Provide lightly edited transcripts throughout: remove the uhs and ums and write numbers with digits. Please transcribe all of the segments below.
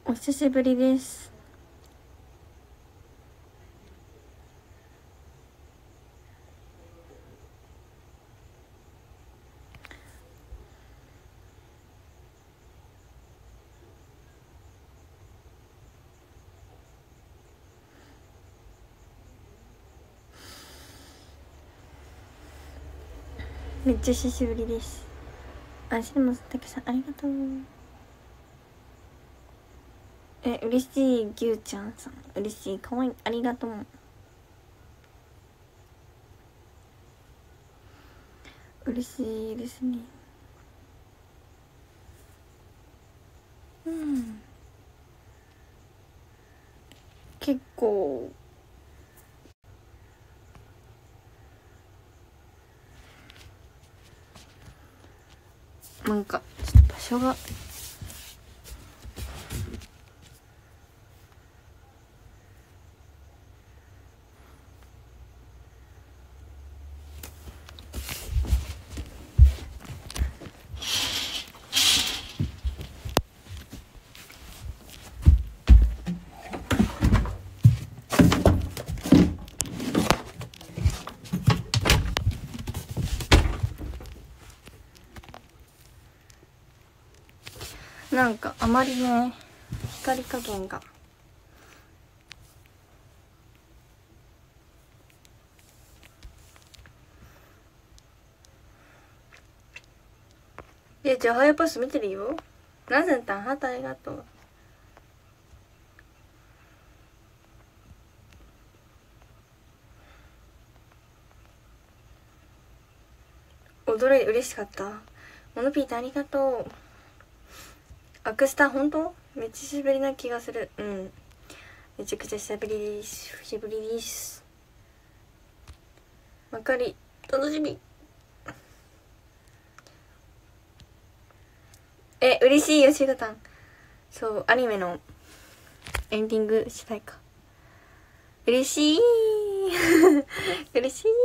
お久しぶりです。めっちゃ久しぶりです。あ、シネマスたけさんありがとう。嬉しい。ぎゅうちゃんさん嬉しい。かわいい。ありがとう。嬉しいですね。結構なんかちょっと場所がなんかあまりね光加減がじゃあハイパス見てるよ。なぜたんハートありがとう。踊れ嬉しかった。モノピーターありがとう。アクスタ本当めっちゃ久しぶりな気がする。めちゃくちゃ久しぶりです。久しぶりです。わかり楽しみ。嬉しいよしがたん。そうアニメのエンディングしたいか。嬉しい嬉しい。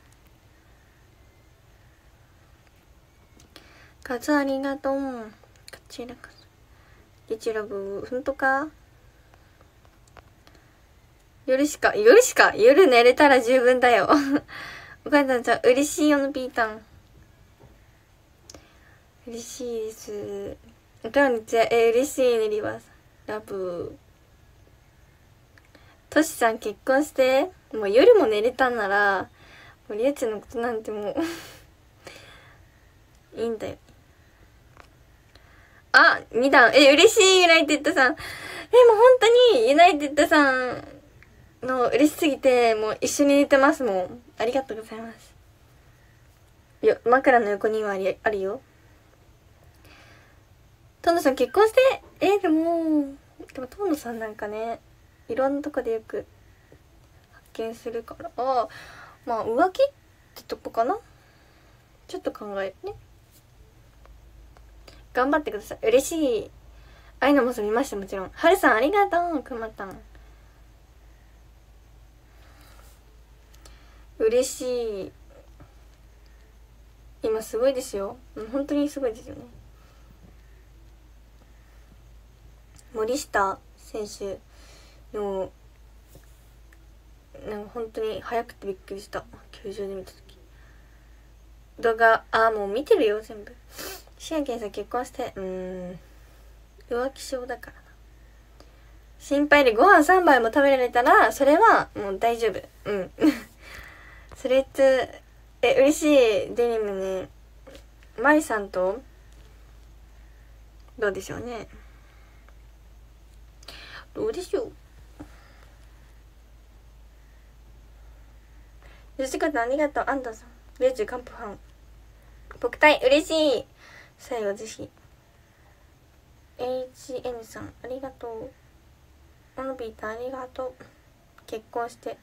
カツありがとう。こちらこそ。ゲチラブほんとか。夜寝れたら十分だよお母さんちゃん嬉しいよのピータン。嬉しいです。おかんちゃん嬉しいねリバーさんラブ。トシさん結婚して。もう夜も寝れたんならもうリアちゃんのことなんてもういいんだよ。あ、2段嬉しいユナイテッドさん。もう本当にユナイテッドさんの嬉しすぎてもう一緒に寝てますもん。ありがとうございます。枕の横にはあるよ。トンノさん結婚してでもトンノさんなんかねいろんなとこでよく発見するからまあ浮気ってとこかな。ちょっと考えるね。頑張ってください。嬉しい。あいのも見ました。もちろん。はるさんありがとう。くまたん嬉しい。今すごいですよ。本当にすごいですよね。森下選手のなんか本当に早くてびっくりした。球場で見た時動画もう見てるよ全部。シアンケンさん結婚して浮気症だからな。心配でご飯3杯も食べられたらそれはもう大丈夫。それって嬉しい。デニムね。マイさんとどうでしょうね。どうでしょう。吉川さんありがとう。アンダーさんレイジカンプファン僕対嬉しい。最後ぜひ HN さんありがとう。オノビータありがとう。結婚して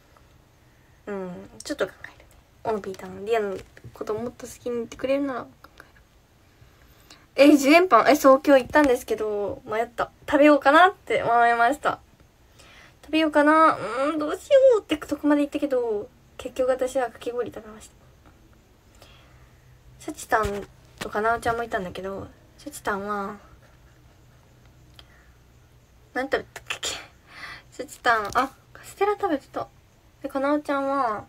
ちょっと考えるね。オノビータのリアのこともっと好きに言ってくれるなら考える。10円パンそう今日行ったんですけど迷った。食べようかなって思いました。食べようかなどうしようってとこまで行ったけど結局私はかき氷食べました。シャチタンとかなおちゃんもいたんだけどシャチタンは何食べたっけ。すちたん、あ、カステラ食べてた。で、かなおちゃんは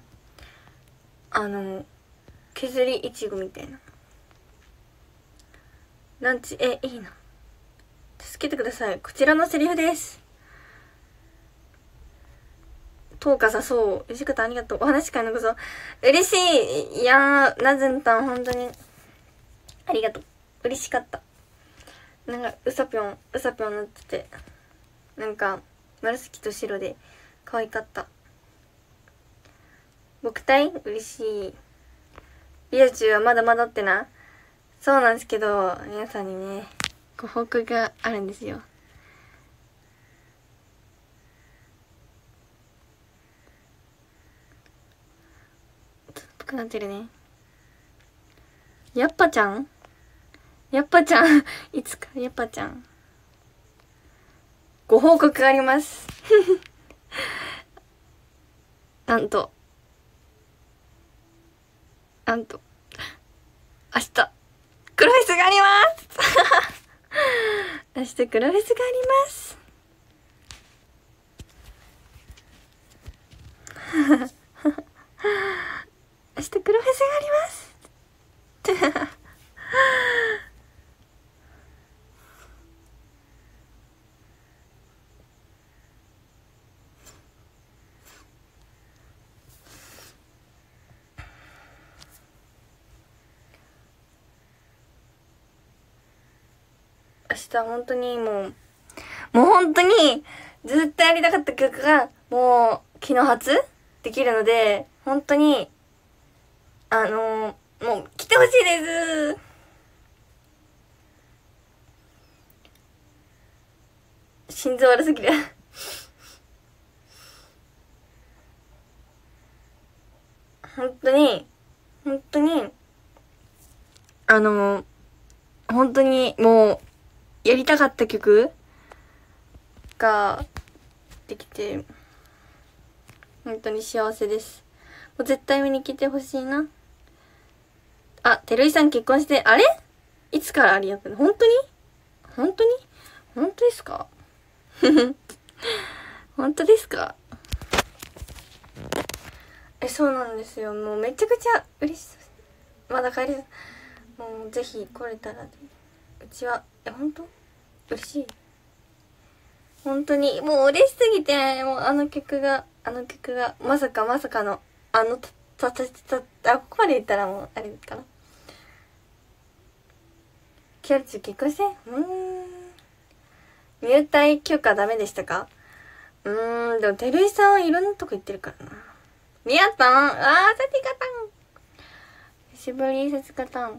削りいちごみたいなランチ。いいな。助けてください。こちらのセリフです。とうかさ、そう。石方ありがとう。お話会のこそ。嬉しい。いやー、なずんたん、本当に。ありがとう。嬉しかった。なんか、うさぴょんなってて。なんか、紫と白で、可愛かった。僕体嬉しい。リア充はまだまだってな。そうなんですけど、皆さんにね、ご報告があるんですよ。ちょっとぽくなってるね。やっぱちゃんいつか、やっぱちゃん。ご報告があります。なんと、明日、黒フェスがあります明日黒フェスがあります。明日黒フェスがあります明日本当にもう本当にずっとやりたかった曲がもう昨日初できるので、本当にもう来てほしいです。心臓悪すぎる本当に本当にもうやりたかった曲ができて本当に幸せです。もう絶対見に来てほしいな。あ、てるいさん結婚して、あれいつからありやくの？本当に本当ですか本当ですか？そうなんですよ。もうめちゃくちゃ嬉しい。まだ帰れる。もうぜひ来れたらで。うちは、本当嬉しい。本当に、もう嬉しすぎて、もうあの曲が、まさかの、ここまで言ったらもう、あれかな。キャルチ結婚して？入隊許可ダメでしたか？でも、てるいさんはいろんなとこ行ってるからな。リアタン、さてかたん。久しぶり、さつかたん。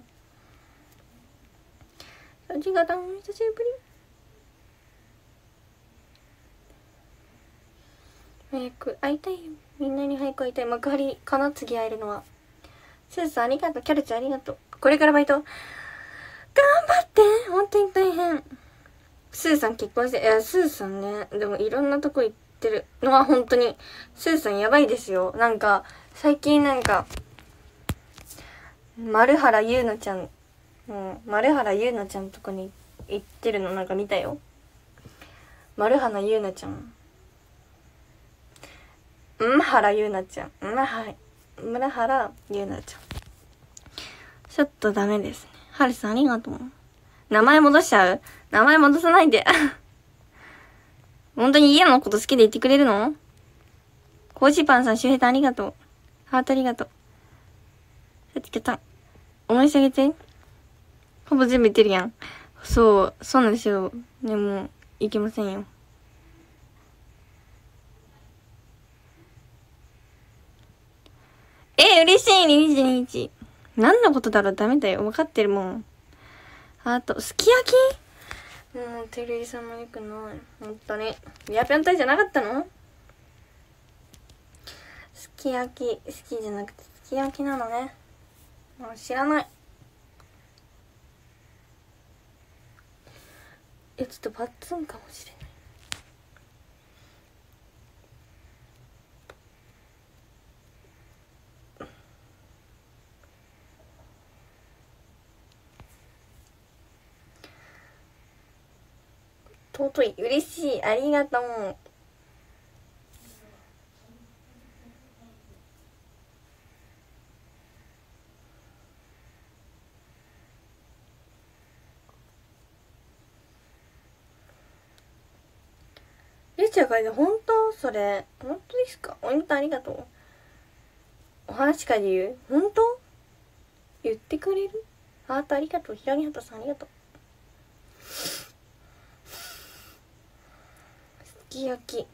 さちかたん、久しぶり。早く会いたいよ。みんなに早く会いたい。幕張かな、次会えるのは。スーさんありがとう。キャルチありがとう。これからバイト。頑張って。本当に大変。スーさん結婚して、スーさんね、でもいろんなとこ行ってるのは本当に、スーさんやばいですよ。なんか、最近なんか、丸原優奈ちゃん、丸原優奈ちゃんとこに行ってるのなんか見たよ。丸原優奈ちゃん。原優奈ちゃん。村原優奈ちゃん。ちょっとダメですね。はるさんありがとう。名前戻しちゃう？名前戻さないで。本当に家のこと好きで言ってくれるの？コージパンさん、周平さんありがとう。ハートありがとう。さつきさん、応援してあげて。ほぼ全部言ってるやん。そうなんですよ。でも、いけませんよ。嬉しい22日。何のことだろう？ダメだよ。分かってるもん。あと、すき焼き？もう、てるいさんもよくない。ほんとに。リアピョン隊じゃなかったの？すき焼き、好きじゃなくて、すき焼きなのね。もう知らない。ちょっとパッツンかもしれない。とっ尊い。嬉しい。ありがとう。りゅうちゃん書いて本当？それ本当ですか？おみたありがとう。お話会で言う？本当？言ってくれる？ハートありがとう。ひらぎはたさんありがとう。すき焼き。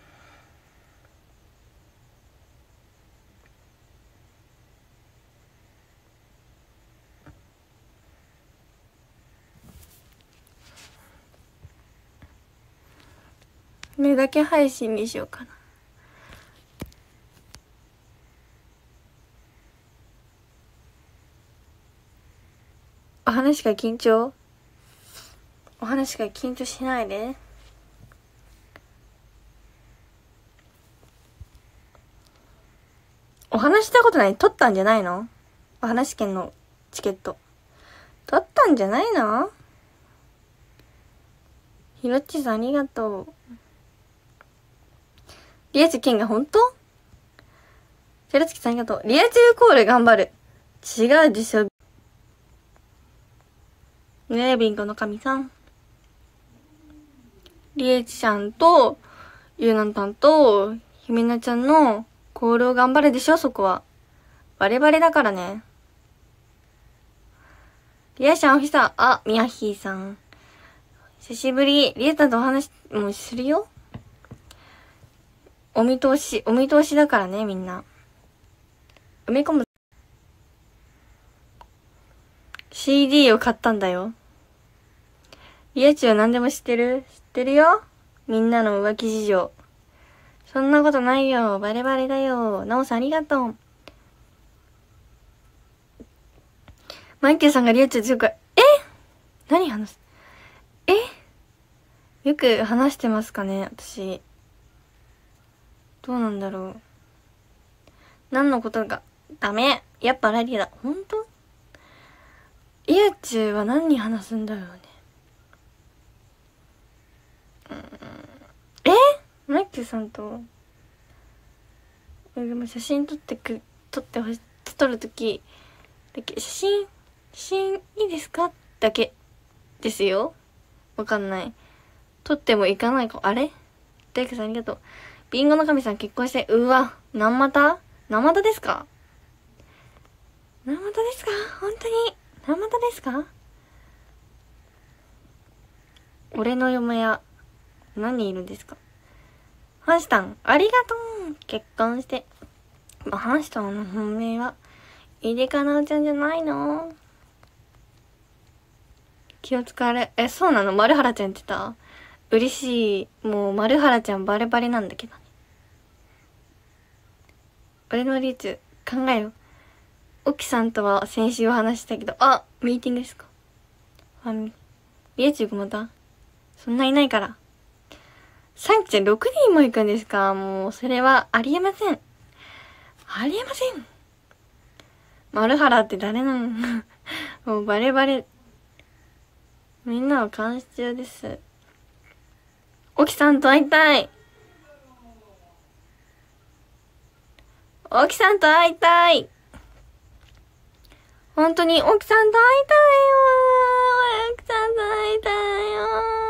目だけ配信にしようかな。お話が緊張？お話が緊張しないで。お話したことない？取ったんじゃないの？お話券のチケット取ったんじゃないの？ひろっちさんありがとう。リア充券が本当？ひろつきさんありがとう。リア充コール頑張る。違うでしょ。ねえ、ビンゴの神さん。リエチちゃんと、ゆうなんたんと、ひめなちゃんのコールを頑張るでしょ、そこは。バレバレだからね。リアシャンおひさ、あ、みやひーさん。久しぶり。リエタとお話もするよ。お見通しだからね、みんな。埋め込む。CD を買ったんだよ。リアチは何でも知ってる？知ってるよ。みんなの浮気事情。そんなことないよ。バレバレだよ。なおさんありがとう。マイケルさんがリアチ強く、何話す？よく話してますかね、私。どうなんだろう。何のことか。ダメ。やっぱラリアだ。ほんと？リアチは何に話すんだろうね。マイケルさんと、でも写真撮るときだけ、写真いいですかだけですよ。わかんない。撮ってもいかないか。あれ？大工さんありがとう。ビンゴの神さん結婚して、うわ、何股ですか？何股ですか？本当に何股ですか？俺の嫁や何人いるんですか？ハンシタン、ありがとう。結婚して。ハンシタンの本命は、いでかなおちゃんじゃないの？気を使われ、そうなの？丸原ちゃん言ってた？嬉しい。もう丸原ちゃんバレバレなんだけどね。俺のリーチ考えよ。沖さんとは先週お話したけど、ミーティングですか？リエチューまたそんないないから。サンキちゃん6人も行くんですか？もう、それはありえません。ありえません。丸原って誰なの？もうバレバレ。みんなは監視中です。沖さんと会いたい。沖さんと会いたい。本当に沖さんと会いたいよ。沖さんと会いたいよ。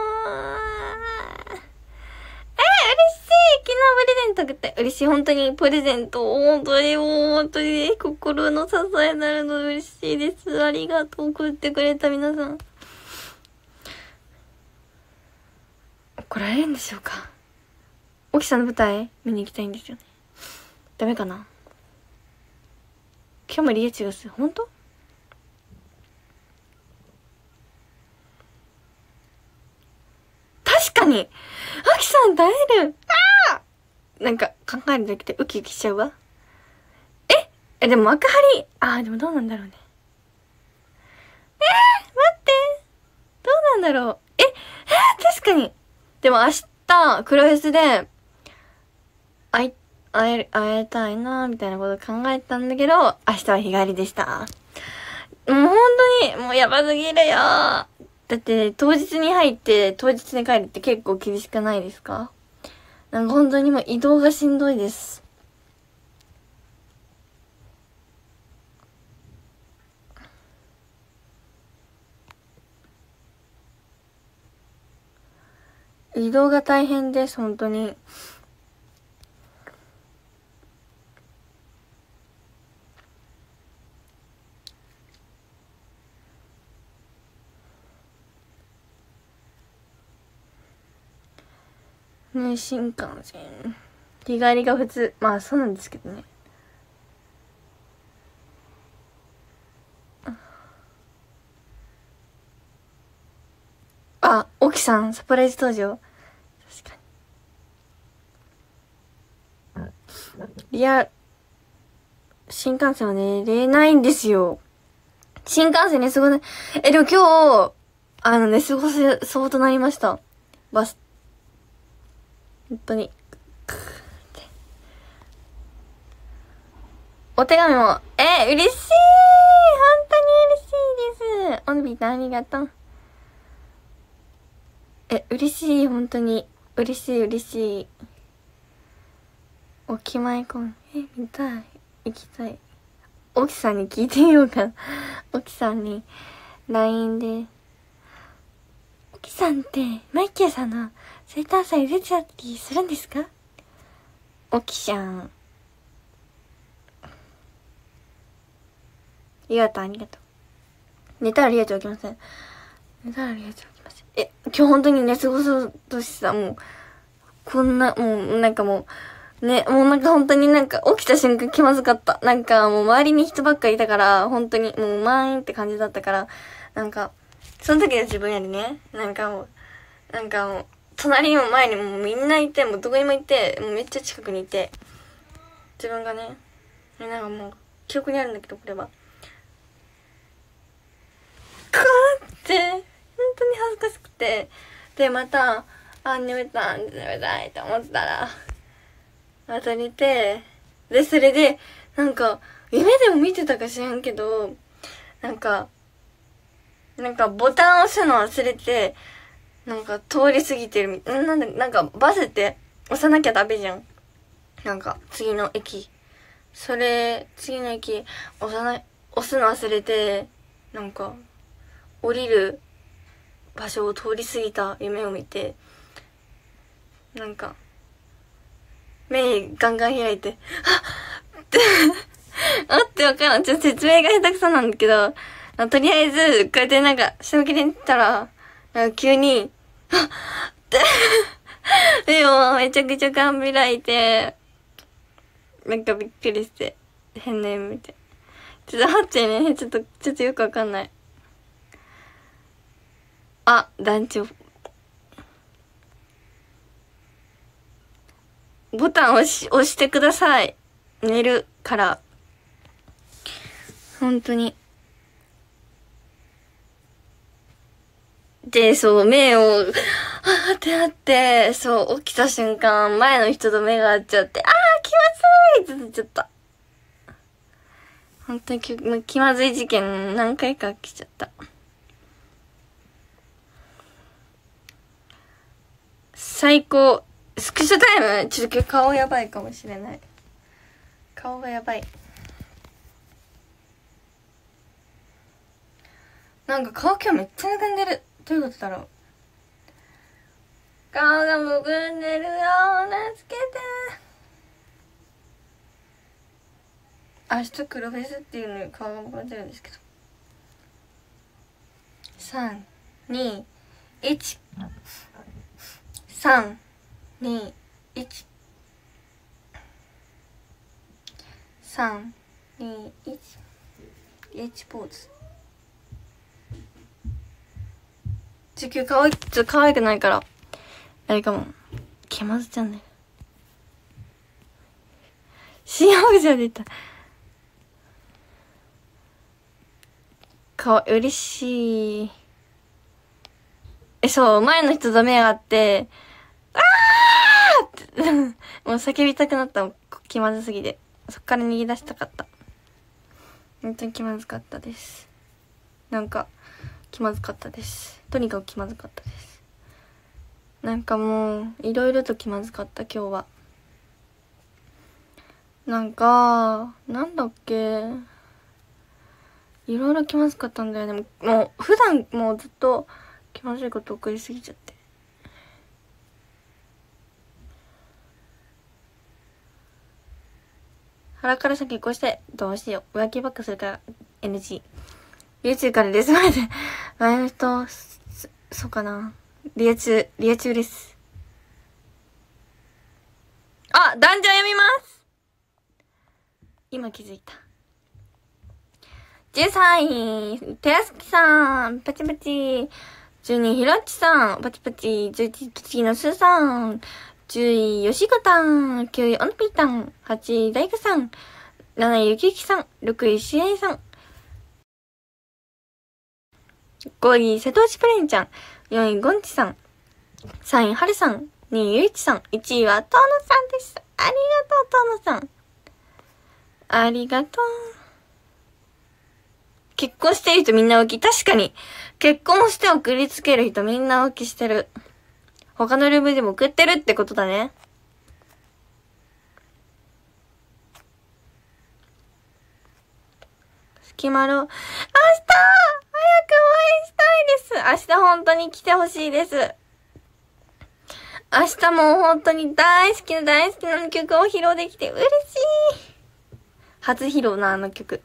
嬉しい。昨日プレゼントくって嬉しい。本当にプレゼント。本当に心の支えになるの嬉しいです。ありがとう。送ってくれた皆さん。怒られるんでしょうか？沖さんの舞台見に行きたいんですよね。ダメかな？今日もリエチがする。本当？確かに沖さんと会える。なんか考えるだけでウキウキしちゃうわ。でも幕張、でもどうなんだろうね。待って。どうなんだろう。確かに。でも明日、黒フェスで、会えたいなみたいなこと考えたんだけど、明日は日帰りでした。もう本当に、もうやばすぎるよ。 だって当日に入って当日に帰るって結構厳しくないですか？なんか本当にもう移動がしんどいです。移動が大変です、本当に。ね、新幹線。日帰りが普通。まあそうなんですけどね。あ、沖さん、サプライズ登場。確かに。いや、新幹線は寝れないんですよ。新幹線寝過ごない。でも今日、寝過ごせそうとなりました。バス。本当に。お手紙も、嬉しい！本当に嬉しいです。おんびたありがとう。嬉しい、本当に。嬉しい、嬉しい。おきまいこん。見たい。行きたい。おきさんに聞いてみようかな。おきさんに、LINE で。おきさんって、マイキーさんの生誕祭出てたりするんですか？おきちゃん。りがとう、ありがとう。寝たらリアちゃん起きません。寝たらリアちゃん起きません。今日本当に寝過ごそうとしてさ、もう、こんな、もう、なんかもう、ね、もうなんか本当になんか起きた瞬間気まずかった。なんかもう周りに人ばっかいたから、本当にもう満員って感じだったから、なんか、その時は自分よりね、なんかもう、隣にも前にもみんないて、もうどこにもいて、もうめっちゃ近くにいて、自分がね、なんかもう、記憶にあるんだけど、これは。こうって、本当に恥ずかしくて、で、また、眠たいと思ったら、また寝て、で、それで、なんか、夢でも見てたか知らんけど、なんかボタン押すの忘れて、なんか通り過ぎてるなんかバスって押さなきゃダメじゃん。なんか次の駅。次の駅押すの忘れて、なんか降りる場所を通り過ぎた夢を見て、なんか目ガンガン開いて、あっってわからん。ちょっと説明が下手くそなんだけど、とりあえず、こうやってなんか、下向きで寝てたら、なんか急に、あっってでも、めちゃくちゃガン開いて、なんかびっくりして、変な夢見て。ちょっと待ってね、ちょっとよくわかんない。あ、団長。ボタン押してください。寝るから。本当に。で、そう、目を、ってなって、そう、起きた瞬間、前の人と目が合っちゃって、気まずいってなっちゃった。本当に気まずい事件何回か来ちゃった。最高。スクショタイム？ちょっと今日顔やばいかもしれない。顔がやばい。なんか顔今日めっちゃむくんでる。どういうことだろう。顔がむくんでるよ。助けて。明日黒フェスっていうのに顔がむくんでるんですけど。3、2、1。3、2、1。3、2、1。H ポーズ。今日ちょっと可愛くないから。あれかも。気まずちゃんね。新オブジェ出た。嬉しい。そう、前の人と目が合って、ってもう叫びたくなった。気まずすぎて。そっから逃げ出したかった。本当に気まずかったです。なんか、気まずかったです。 とにかく気まずかったです。なんかもういろいろと気まずかった今日は。なんかなんだっけ、いろいろ気まずかったんだよね。もう普段もうずっと気まずいこと送りすぎちゃって。腹からさ結婚してどうしよう、浮気ばっかするから NG。 YouTube からですまで前の人そうかな、リア中です。あ、男女読みます。今気づいた。13位寺崎さんパチパチ、12位ひろっちさんパチパチ、11位栃木のすーさん、10位吉子たん、9位おのぴーたん、8位大工さん、7位ゆきゆきさん、6位しえいさん、5位瀬戸内プレンちゃん、4位ゴンチさん、3位はるさん、2位ゆいちさん、1位はとのさんです。ありがとうとのさん、ありがとう。結婚してる人みんな浮気。確かに結婚して送りつける人みんな浮気してる。他のルームでも送ってるってことだね。隙間の明日早くお会いしたいです。明日本当に来てほしいです。明日も本当に大好きな曲を披露できて嬉しい。初披露なあの曲。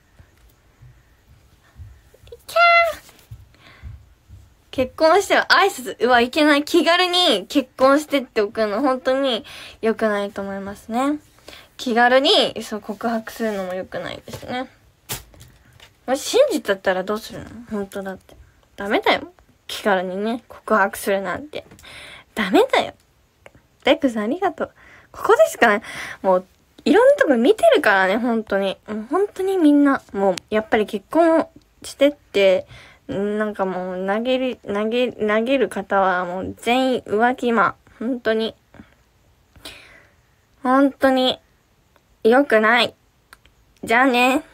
キャー。結婚しては挨拶、いけない。気軽に結婚してっておくの本当に良くないと思いますね。気軽に告白するのも良くないですね。もし信じちゃったらどうするの？本当だって。ダメだよ。気軽にね、告白するなんて。ダメだよ。デックさんありがとう。ここですかね。もう、いろんなとこ見てるからね、本当に。もう本当にみんな、もう、やっぱり結婚してって、なんかもう、投げる方はもう全員浮気魔。本当に。本当に、良くない。じゃあね。